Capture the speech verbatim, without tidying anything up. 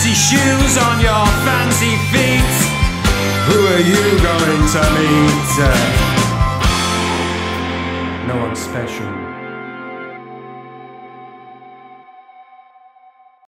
fancy shoes on your fancy feet. Who are you going to meet? No one special.